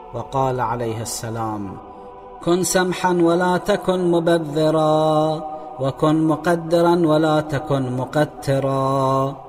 وقال عليه السلام: كن سمحا ولا تكن مبذرا، وكن مقدرا ولا تكن مقترا.